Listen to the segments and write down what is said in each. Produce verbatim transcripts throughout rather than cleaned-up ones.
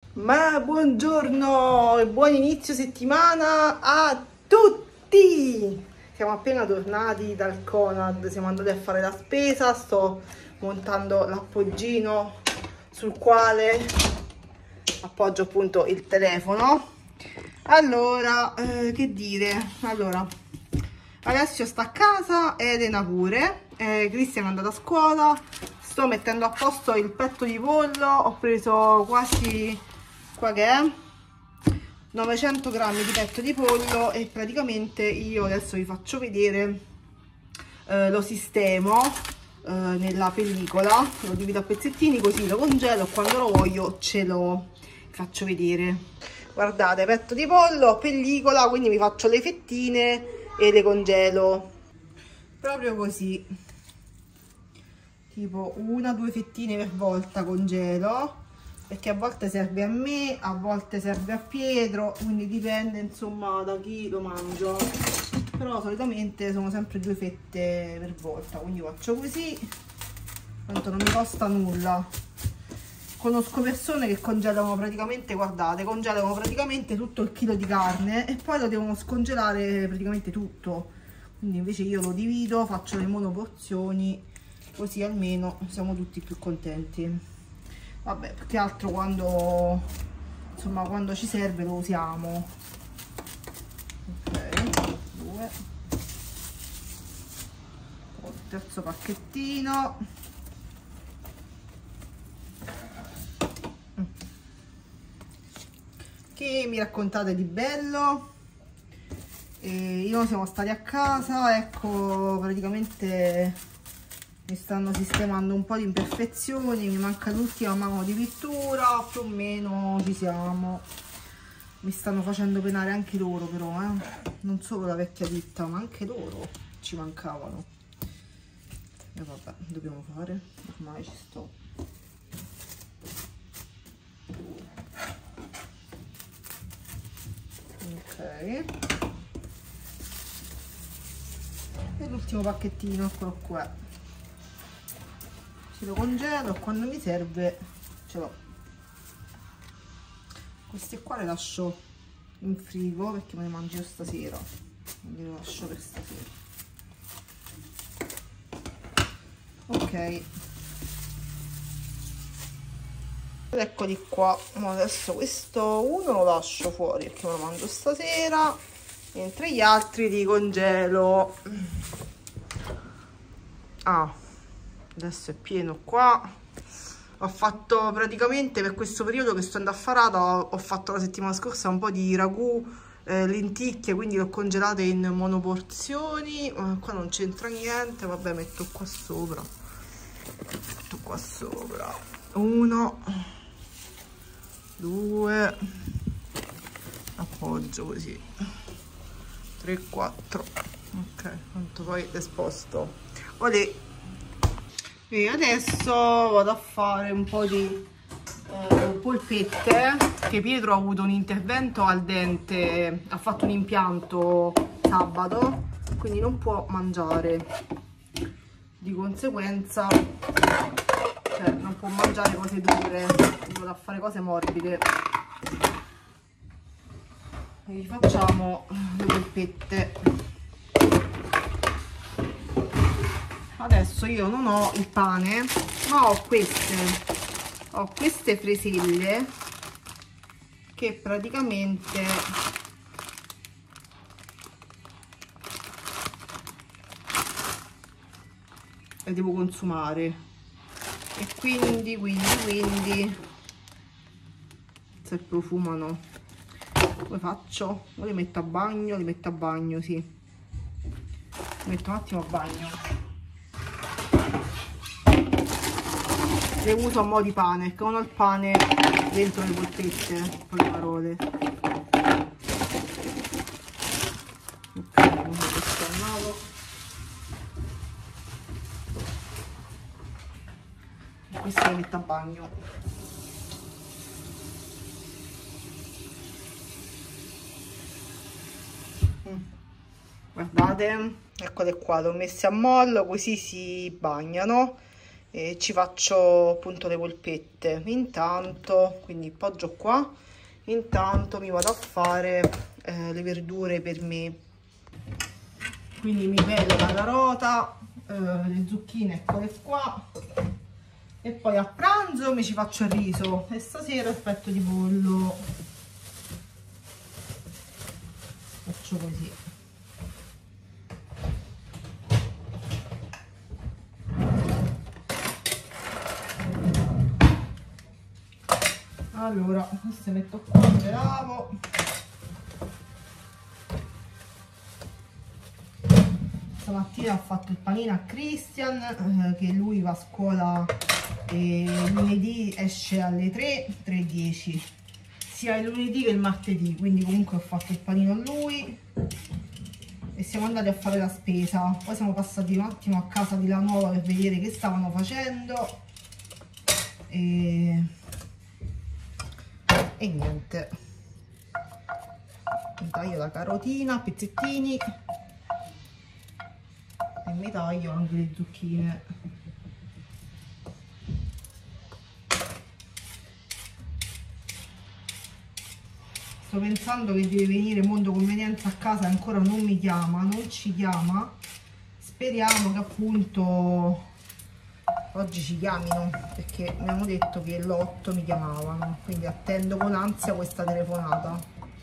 Ma buongiorno e buon inizio settimana a tutti! Siamo appena tornati dal Conad, siamo andati a fare la spesa, sto montando l'appoggino sul quale appoggio appunto il telefono. Allora, eh, che dire? Allora, Alessio sta a casa, Elena pure, eh, Cristian è andato a scuola, sto mettendo a posto il petto di pollo, ho preso quasi, qua che è, novecento grammi di petto di pollo e praticamente io adesso vi faccio vedere, eh, lo sistemo eh, nella pellicola, lo divido a pezzettini così lo congelo, quando lo voglio ce lo faccio vedere. Guardate, petto di pollo, pellicola, quindi mi faccio le fettine e le congelo proprio così, tipo una due fettine per volta congelo, perché a volte serve a me, a volte serve a Pietro, quindi dipende insomma da chi lo mangia, però solitamente sono sempre due fette per volta, quindi faccio così, tanto non mi costa nulla. Conosco persone che congelano praticamente, guardate, congelano praticamente tutto il chilo di carne e poi lo devono scongelare praticamente tutto, quindi invece io lo divido, faccio le monoporzioni, così almeno siamo tutti più contenti. Vabbè, più che altro quando insomma quando ci serve lo usiamo. Ok, due, poi il terzo pacchettino. Che mi raccontate di bello? E io siamo stati a casa, ecco, praticamente mi stanno sistemando un po' di imperfezioni, mi manca l'ultima mano di pittura, più o meno ci siamo. Mi stanno facendo penare anche loro però, eh? Non solo la vecchia ditta, ma anche loro ci mancavano. E vabbè, dobbiamo fare, ormai ci sto. Ok, e l'ultimo pacchettino, eccolo qua, ce lo congelo, quando mi serve ce l'ho. Questi qua li lascio in frigo perché me li mangio stasera, quindi li lascio per stasera. Ok, ed eccoli qua. Adesso questo uno lo lascio fuori perché me lo mangio stasera, mentre gli altri li congelo. Ah, adesso è pieno qua. Ho fatto praticamente per questo periodo che sto andando a Farata, ho fatto la settimana scorsa un po' di ragù, eh, lenticchie, quindi le ho congelate in monoporzioni. Eh, qua non c'entra niente, vabbè, metto qua sopra, metto qua sopra, uno, due, appoggio così, tre, quattro, ok, tanto poi le sposto. Olè. E adesso vado a fare un po' di eh, polpette, che Pietro ha avuto un intervento al dente, ha fatto un impianto sabato, quindi non può mangiare, di conseguenza cioè, non può mangiare cose dure, vado a fare cose morbide e gli facciamo le polpette. Adesso io non ho il pane, ma ho queste, ho queste freselle che praticamente le devo consumare e quindi, quindi, quindi se profumano, come faccio? O le metto a bagno, li metto a bagno, sì, li metto un attimo a bagno. Le uso a mo' di pane, perché non ho il pane dentro le polpette, con le parole. Ok, questo è nuovo. E questo le metto a bagno. Mm. Guardate, eccole qua, le ho messe a mollo, così si bagnano. e ci faccio appunto le polpette. Intanto, quindi poggio qua, intanto mi vado a fare eh, le verdure per me. Quindi mi pello la carota, eh, le zucchine, eccole qua, e poi a pranzo mi ci faccio il riso e stasera il petto di pollo. Faccio così. Allora, queste metto qua, le lavo. Stamattina ho fatto il panino a Christian, eh, che lui va a scuola e lunedì esce alle tre, tre e dieci, sia il lunedì che il martedì, quindi comunque ho fatto il panino a lui e siamo andati a fare la spesa. Poi siamo passati un attimo a casa di La Nuova per vedere che stavano facendo e, e niente, mi taglio la carotina a pezzettini e mi taglio anche le zucchine. Sto pensando che deve venire Mondo Convenienza a casa e ancora non mi chiama, non ci chiama. Speriamo che appunto oggi ci chiamino, perché mi hanno detto che l'otto mi chiamavano, quindi attendo con ansia questa telefonata.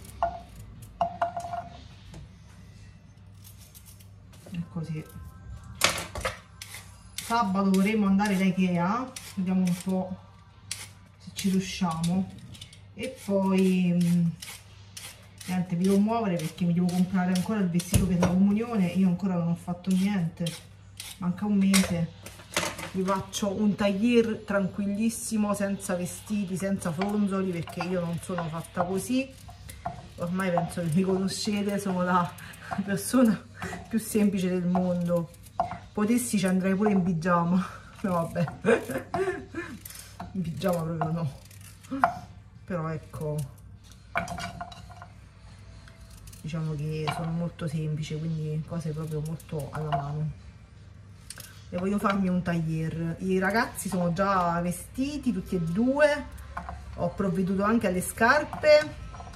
È così. Sabato dovremo andare da Ikea, vediamo un po' se ci riusciamo. E poi niente, vi devo muovere perché mi devo comprare ancora il vestito per la comunione. Io ancora non ho fatto niente, manca un mese. Vi faccio un taglier tranquillissimo, senza vestiti, senza fronzoli, perché io non sono fatta così. Ormai penso che mi conoscete, sono la persona più semplice del mondo. Potessi ci andrei pure in pigiama, no vabbè, in pigiama proprio no, però ecco, diciamo che sono molto semplice, quindi cose proprio molto alla mano. E voglio farmi un taglier. I ragazzi sono già vestiti tutti e due, ho provveduto anche alle scarpe,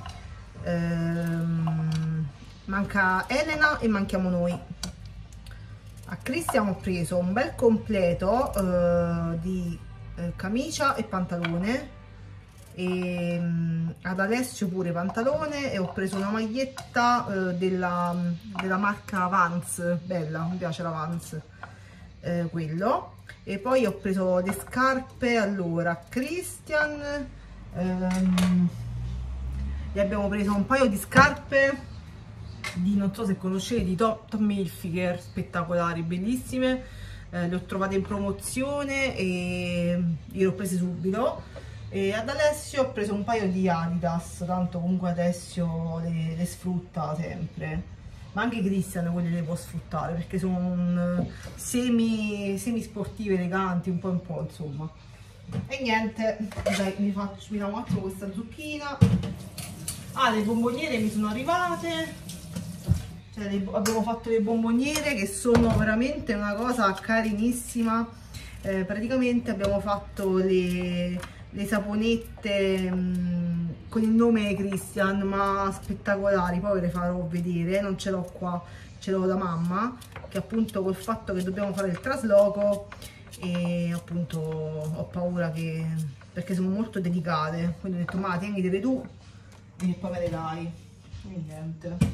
ehm, manca Elena e manchiamo noi. A Christian ho preso un bel completo eh, di eh, camicia e pantalone, e mh, ad Alessio pure pantalone, e ho preso una maglietta eh, della, della marca Vans, bella, mi piace la Vans, eh, quello. E poi ho preso le scarpe. Allora, a Christian ehm, gli abbiamo preso un paio di scarpe di, non so se conoscete, di Tom Hilfiger, spettacolari, bellissime, eh, le ho trovate in promozione e le ho prese subito. E ad Alessio ho preso un paio di Adidas, tanto comunque Alessio le, le sfrutta sempre, ma anche Christian quelle le può sfruttare perché sono un semi, semi sportive, eleganti, un po' un po' insomma. E niente, dai, mi faccio, mi davo un attimo questa zucchina. Ah, le bomboniere mi sono arrivate. Cioè, le, abbiamo fatto le bomboniere che sono veramente una cosa carinissima. Eh, praticamente abbiamo fatto le, le saponette mh, con il nome Christian, ma spettacolari. Poi ve le farò vedere, non ce l'ho qua, ce l'ho da mamma, che appunto col fatto che dobbiamo fare il trasloco e appunto ho paura che, perché sono molto delicate, quindi ho detto ma tienitele tu e poi me le dai. E niente.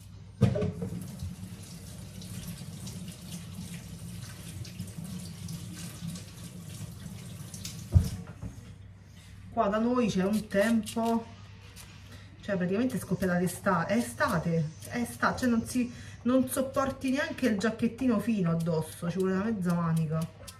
Qua da noi c'è un tempo, cioè praticamente è scoppiata l'estate, è estate, è estate, cioè non si non sopporti neanche il giacchettino fino addosso, ci vuole una mezza manica,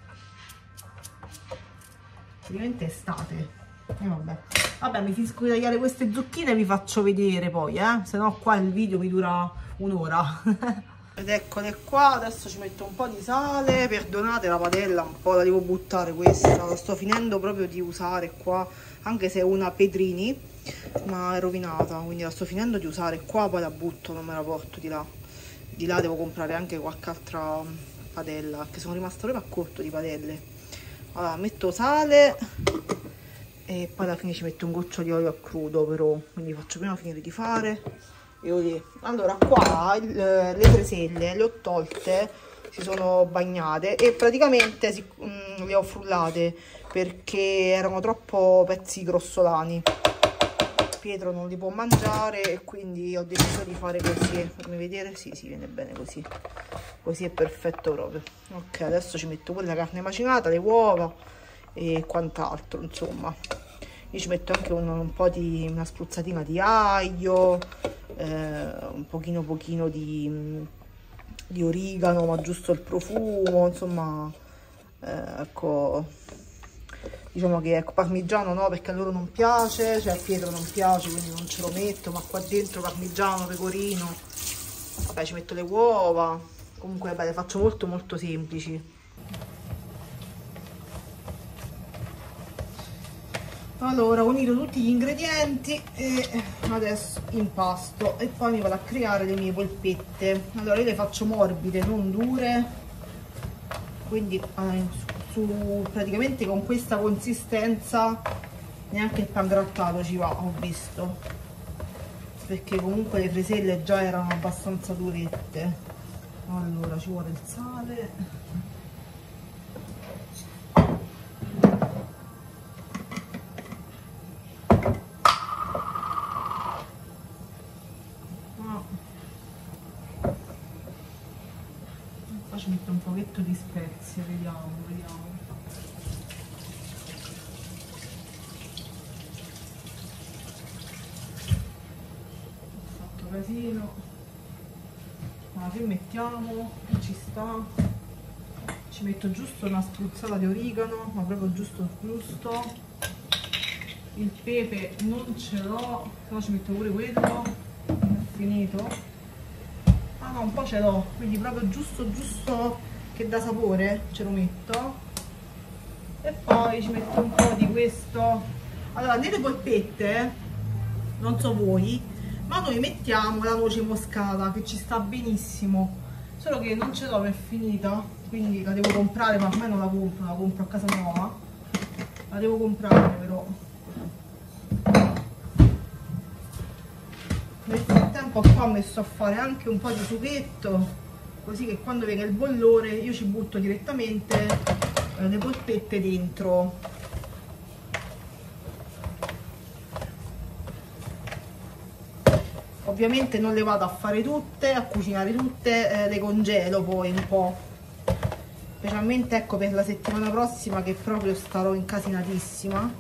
praticamente è estate. E vabbè. Vabbè, mi finisco di tagliare queste zucchine e vi faccio vedere poi, eh, se no qua il video mi dura un'ora. Ed eccole qua, adesso ci metto un po' di sale. Perdonate la padella, un po' la devo buttare questa, la sto finendo proprio di usare qua, anche se è una Pedrini, ma è rovinata, quindi la sto finendo di usare qua, poi la butto, non me la porto di là. Di là devo comprare anche qualche altra padella, perché sono rimasta proprio a corto di padelle. Allora metto sale e poi alla fine ci metto un goccio di olio a crudo, però, quindi faccio prima finire di fare e olio. Allora qua il, le freselle le ho tolte, si sono bagnate e praticamente si, mh, le ho frullate perché erano troppo pezzi grossolani. Pietro non li può mangiare e quindi ho deciso di fare così. Fammi vedere, sì, si viene bene così, così è perfetto proprio. Ok, adesso ci metto quella carne macinata, le uova e quant'altro, insomma. Io ci metto anche un, un po' di una spruzzatina di aglio, eh, un pochino pochino di, di origano, ma giusto il profumo, insomma, eh, ecco, diciamo che ecco, parmigiano no, perché a loro non piace, cioè a Pietro non piace, quindi non ce lo metto, ma qua dentro parmigiano, pecorino, vabbè ci metto le uova, comunque vabbè, le faccio molto molto semplici. Allora ho unito tutti gli ingredienti e adesso impasto e poi mi vado a creare le mie polpette. Allora io le faccio morbide, non dure, quindi eh, su, su, praticamente con questa consistenza neanche il pangrattato ci va, ho visto, perché comunque le freselle già erano abbastanza durette. Allora ci vuole il sale, ci metto un pochetto di spezie, vediamo, vediamo. Ho fatto casino. Alla fine mettiamo, ci sta. Ci metto giusto una spruzzata di origano, ma proprio giusto giusto. Il pepe non ce l'ho, se no ci metto pure quello. È finito. Ah no, un po' ce l'ho, quindi proprio giusto giusto che dà sapore ce lo metto. E poi ci metto un po' di questo. Allora nelle polpette, non so voi, ma noi mettiamo la noce moscata che ci sta benissimo, solo che non ce l'ho, è finita, quindi la devo comprare, ma ormai non la compro, la compro a casa nuova, la devo comprare però. Nel frattempo qua ho messo a fare anche un po' di sughetto, così che quando viene il bollore io ci butto direttamente eh, le polpette dentro. Ovviamente non le vado a fare tutte, a cucinare tutte, eh, le congelo poi un po', specialmente ecco per la settimana prossima che proprio starò incasinatissima.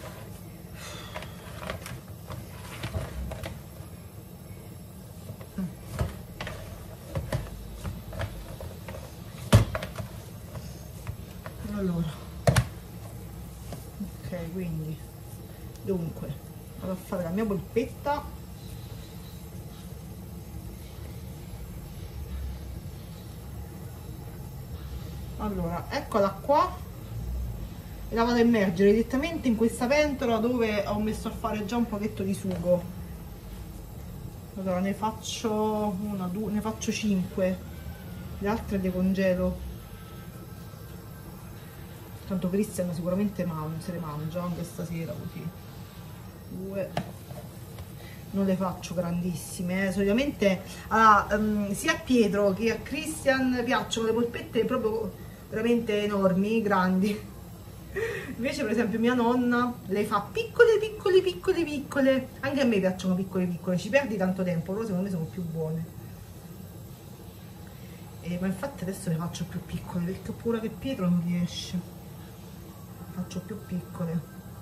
Allora, ok, quindi dunque vado a fare la mia polpetta. Allora, eccola qua, e la vado a immergere direttamente in questa pentola dove ho messo a fare già un pochetto di sugo. Allora ne faccio una, due, ne faccio cinque, le altre le congelo. Tanto Cristian sicuramente man se le mangia anche stasera, così. Due. Non le faccio grandissime, eh. Solitamente allora, um, sia a Pietro che a Cristian piacciono le polpette proprio veramente enormi, grandi. Invece per esempio mia nonna le fa piccole piccole piccole piccole. Anche a me piacciono piccole piccole, ci perdi tanto tempo, però secondo me sono più buone. E, ma infatti adesso le faccio più piccole perché ho paura che Pietro non riesce. Faccio più piccole,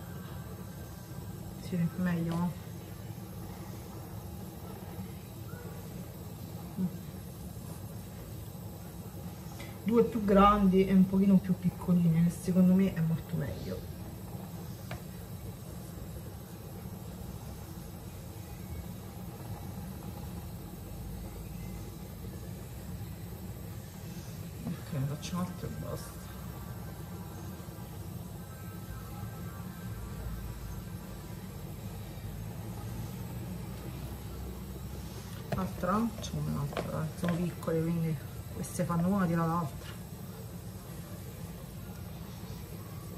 sì, meglio, no? Due più grandi e un pochino più piccoline, che secondo me è molto meglio. Ok, ne faccio un'altra e basta. Altra? Facciamo un'altra, sono piccole quindi queste fanno una tira l'altra.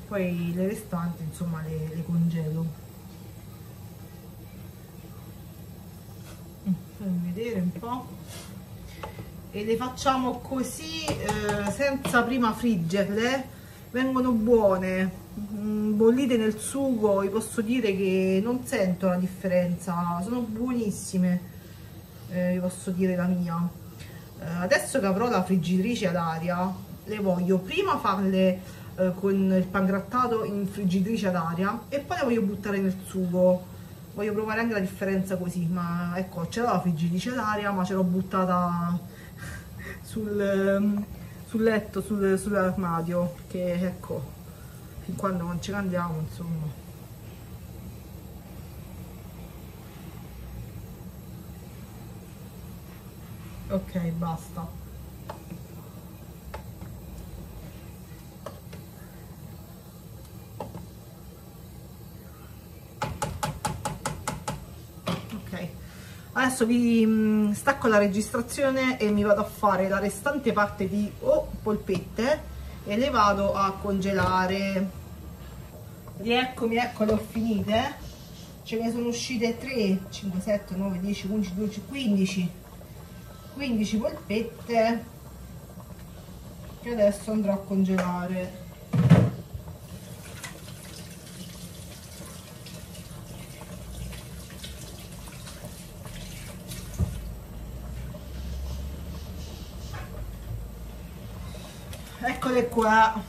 poi le restanti insomma le, le congelo. Fammi vedere un po'. E le facciamo così eh, senza prima friggerle, vengono buone, mm, bollite nel sugo. Vi posso dire che non sento la differenza, sono buonissime, eh, vi posso dire la mia. Eh, adesso che avrò la friggitrice ad aria, le voglio prima farle eh, con il pangrattato in friggitrice ad aria e poi le voglio buttare nel sugo. Voglio provare anche la differenza così, ma ecco, c'era la friggitrice ad aria, ma ce l'ho buttata sul, sul letto, sul, sull'armadio, che ecco, fin quando non ce ne andiamo, insomma. Ok, basta. Adesso vi mh, stacco la registrazione e mi vado a fare la restante parte di oh, polpette e le vado a congelare. Rieccomi, ecco, le ho finite. Ce ne sono uscite tre, cinque, sette, nove, dieci, undici, dodici, quindici. quindici polpette che adesso andrò a congelare. Eccole qua.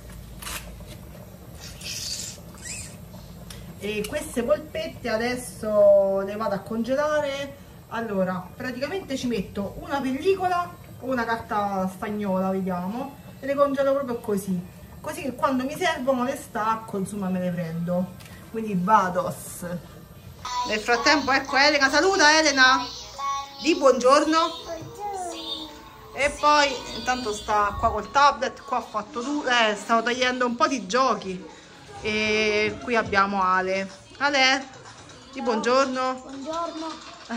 E queste polpette adesso le vado a congelare. Allora, praticamente ci metto una pellicola o una carta stagnola, vediamo, e le congelo proprio così, così che quando mi servono le stacco, insomma me le prendo. Quindi vados. Nel frattempo, ecco Elena, saluta Elena, di buongiorno. E poi intanto sta qua col tablet, qua ha fatto tutto, eh, stavo togliendo un po' di giochi. E qui abbiamo Ale. Ale, di buongiorno. Buongiorno.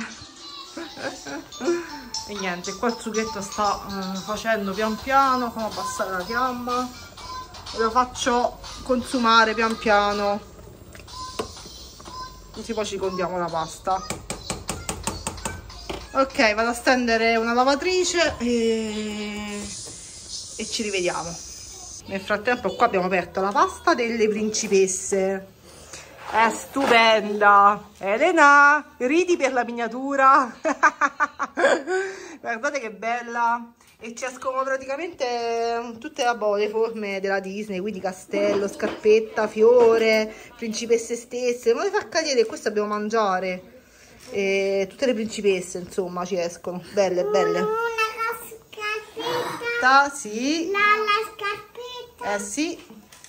E niente, qua il sughetto sta uh, facendo pian piano, come abbassare la fiamma. E lo faccio consumare pian piano. Così poi ci condiamo la pasta. Ok, vado a stendere una lavatrice e, e ci rivediamo. Nel frattempo qua abbiamo aperto la pasta delle principesse. È stupenda. Elena, ridi per la miniatura. Guardate che bella. E ci escono praticamente tutte le forme della Disney, quindi castello, scarpetta, fiore, principesse stesse. Non le fa cadere, questo dobbiamo mangiare. E tutte le principesse, insomma, ci escono. Belle, belle. Una scarpetta. Sì. La, la scarpetta. Eh sì.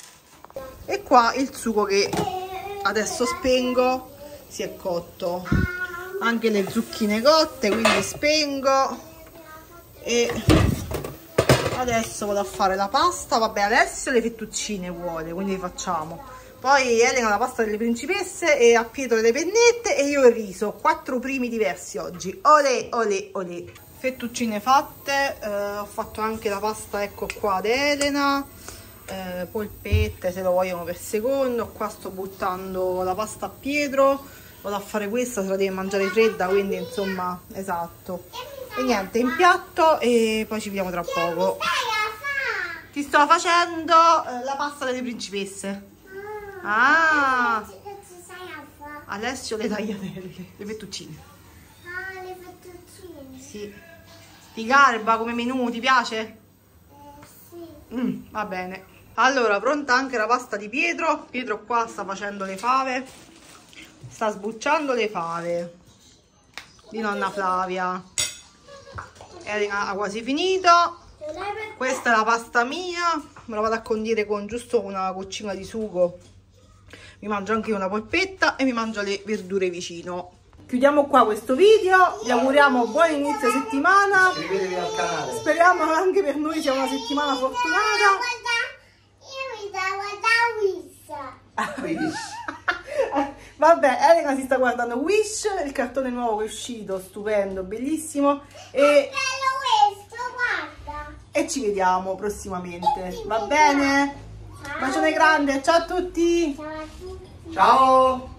E qua il sugo che adesso spengo, si è cotto. Anche le zucchine cotte, quindi spengo. E adesso vado a fare la pasta. Vabbè, adesso le fettuccine vuole, quindi le facciamo. Poi Elena la pasta delle principesse e a Pietro le pennette e io il riso. Quattro primi diversi oggi. Olè, olè, olè. Fettuccine fatte, eh, ho fatto anche la pasta, ecco qua, ad Elena. Eh, polpette se lo vogliono per secondo. Qua sto buttando la pasta a Pietro. Vado a fare questa, se la deve mangiare fredda, quindi insomma, esatto. E niente, in piatto e poi ci vediamo tra poco. Ti sto facendo eh, la pasta delle principesse. Ah, Alessio le tagliatelle, le fettuccine. Ah, le fettuccine. Sì. Di garba come menù, ti piace? Eh, sì. Mm, va bene. Allora, pronta anche la pasta di Pietro. Pietro qua sta facendo le fave. Sta sbucciando le fave di nonna Flavia. Elena ha quasi finito. Questa è la pasta mia. Me la vado a condire con giusto una goccina di sugo. Mi mangio anche una polpetta e mi mangio le verdure vicino. Chiudiamo qua questo video, vi auguriamo buon inizio settimana. Iscrivetevi al canale. Speriamo anche per noi sia una settimana fortunata. Io mi devo guardare Wish. Vabbè, Elena si sta guardando Wish, il cartone nuovo che è uscito, stupendo, bellissimo. E, Bello questo, guarda. e ci vediamo prossimamente, va bene? Bacione grande, ciao a tutti. Ciao a tutti. Ciao!